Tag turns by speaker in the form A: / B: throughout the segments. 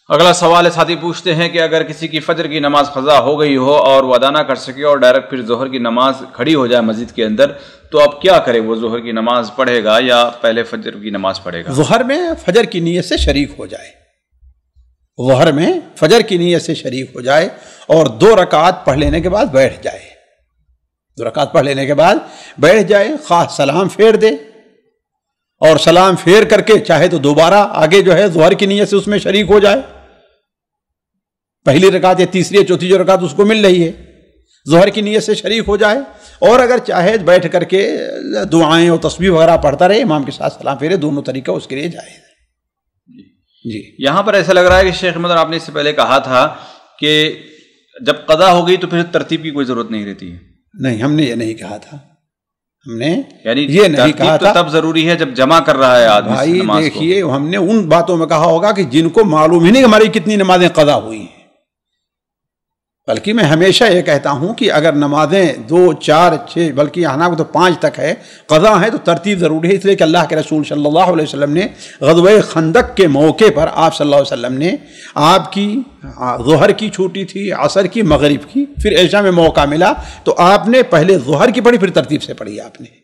A: اگلا سوال ہے، ساتھی پوچھتے ہیں کہ اگر کسی کی فجر کی نماز قضا ہو گئی ہو اور وہ ادا نہ کر سکے اور ڈائریکٹ پھر ظہر کی نماز کھڑی ہو جائے مسجد کے اندر، تو اب کیا کرے؟ وہ ظہر کی نماز پڑھے گا یا پہلے فجر کی نماز پڑھے گا؟
B: ظہر میں فجر کی نیت سے شریک ہو جائے، ظہر میں فجر کی نیت سے شریک ہو جائے اور 2 رکعت پڑھ لینے کے بعد بیٹھ جائے، 2 رکعت پڑھ لینے کے بعد بیٹھ جائے، خواہ سلام پھیر دے اور سلام پھیر کر کے چاہے تو دوبارہ آگے جو ہے ظہر کی نیت سے اس میں شریک ہو جائے، پہلی رکعت یا تیسری یا چوتھی جو رکعت اس کو مل رہی ہے ظہر کی نیت سے شریک ہو جائے، اور اگر چاہے بیٹھ کر کے دعائیں اور تسبیح وغیرہ پڑھتا رہے، امام کے ساتھ سلام پھیرے، دونوں طریقہ اس کے لیے جائز ہے۔
A: جی یہاں پر ایسا لگ رہا ہے کہ شیخ احمد آپ نے اس سے پہلے کہا تھا کہ جب قضا ہو گئی تو پھر ترتیب کی کوئی ضرورت نہیں رہتی ہے۔
B: نہیں، ہم نے یہ نہیں کہا تھا، ہم نے
A: یعنی
B: یہ نہیں کہا تھا
A: تب ضروری ہے جب جمع کر رہا ہے آدمی
B: بھائی۔
A: نماز کو۔
B: دیکھیے ہم نے ان باتوں میں کہا ہوگا کہ جن کو معلوم ہی نہیں کہ ہماری کتنی نمازیں قضا ہوئی ہیں، بلکہ میں ہمیشہ یہ کہتا ہوں کہ اگر نمازیں 2 4 6 بلکہ یہاں تو 5 تک ہے قضا ہے تو ترتیب ضروری ہے، اس لیے کہ اللہ کے رسول صلی اللہ علیہ وسلم نے غزوہ خندق کے موقع پر آپ صلی اللہ علیہ وسلم نے آپ کی ظہر کی چھوٹی تھی، عصر کی، مغرب کی، پھر عشاء میں موقع ملا تو آپ نے پہلے ظہر کی پڑھی، پھر ترتیب سے پڑھی آپ نے،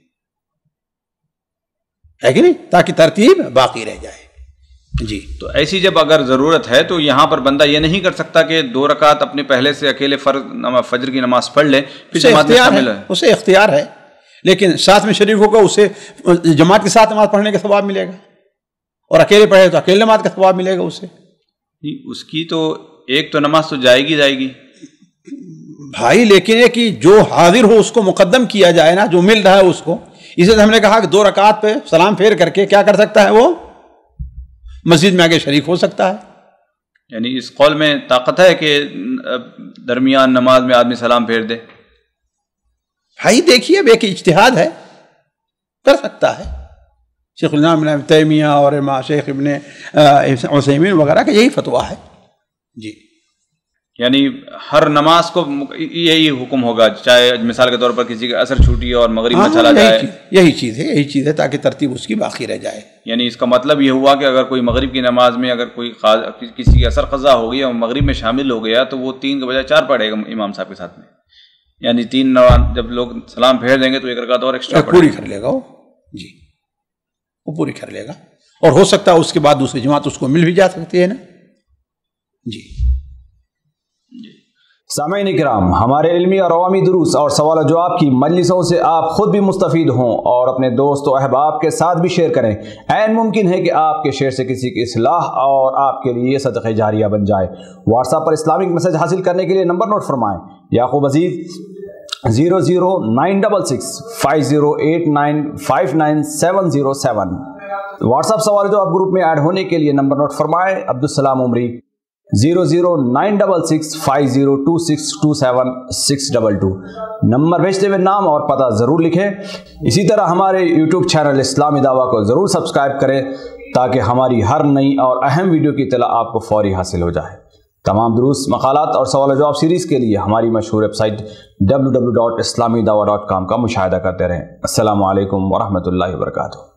B: ہے کہ نہیں، تاکہ ترتیب باقی رہ جائے۔ جی
A: تو ایسی جب اگر ضرورت ہے تو یہاں پر بندہ یہ نہیں کر سکتا کہ 2 رکعت اپنے پہلے سے اکیلے فجر کی نماز پڑھ لے، پھر جماعت میں شامل ہے،
B: اسے اختیار ہے، لیکن ساتھ میں شریک ہوگا اسے جماعت کے ساتھ نماز پڑھنے کا ثواب ملے گا، اور اکیلے پڑھے تو اکیلے نماز کا ثواب ملے گا اسے۔
A: اس کی تو ایک تو نماز تو جائے گی
B: بھائی، لیکن یہ کہ جو حاضر ہو اس کو مقدم کیا جائے نا، جو مل رہا ہے اس کو، اس لیے ہم نے کہا کہ 2 رکعت پہ سلام پھیر کر کے کیا کر سکتا ہے، وہ مسجد میں آگے شریک ہو سکتا ہے۔
A: یعنی اس قول میں طاقت ہے کہ درمیان نماز میں آدمی سلام پھیر دے؟
B: بھائی دیکھیے اب ایک اجتہاد ہے، کر سکتا ہے، شیخ الاسلام ابن تیمیہ اور شیخ ابن عثیمین وغیرہ کا یہی فتویٰ ہے۔ جی
A: یعنی ہر نماز کو یہی حکم ہوگا، چاہے مثال کے طور پر کسی کا عصر چھوٹی اور مغرب میں چلا جائے،
B: یہی چیز ہے تاکہ ترتیب اس کی باقی رہ جائے۔
A: یعنی اس کا مطلب یہ ہوا کہ اگر کوئی مغرب کی نماز میں اگر کوئی کسی کی عصر قضا ہو گئی اور مغرب میں شامل ہو گیا تو وہ 3 کے بجائے 4 پڑھے گا امام صاحب کے ساتھ میں، یعنی 3 جب لوگ سلام پھیر دیں گے تو 1 رکعت اور ایکسٹرا
B: پوری کر لے گا وہ، جی وہ پوری کر لے گا، اور ہو سکتا ہے اس کے بعد دوسری جماعت اس کو مل بھی جا سکتی ہے نا۔ جی
C: سامعین کرام، ہمارے علمی اور عوامی دروس اور سوال و جواب کی مجلسوں سے آپ خود بھی مستفید ہوں اور اپنے دوست و احباب کے ساتھ بھی شیئر کریں۔ عین ممکن ہے کہ آپ کے شیئر سے کسی کی اصلاح اور آپ کے لیے صدقہ جاریہ بن جائے۔ واٹس ایپ پر اسلامک میسج حاصل کرنے کے لیے نمبر نوٹ فرمائیں: یعقوب عزیز 00966 5089597707۔ واٹس ایپ سوال جو آپ گروپ میں ایڈ ہونے کے لیے نمبر نوٹ فرمائیں: عبدالسلام عمری 00966 502627 نمبر بھیجتے ہوئے نام اور پتہ ضرور لکھیں۔ اسی طرح ہمارے یوٹیوب چینل اسلامی دعویٰ کو ضرور سبسکرائب کریں تاکہ ہماری ہر نئی اور اہم ویڈیو کی اطلاع آپ کو فوری حاصل ہو جائے۔ تمام دروس، مقالات اور سوال و جواب سیریز کے لیے ہماری مشہور ویب سائٹ www.islamidawah.com کا مشاہدہ کرتے رہیں۔ السلام علیکم ورحمۃ اللہ وبرکاتہ۔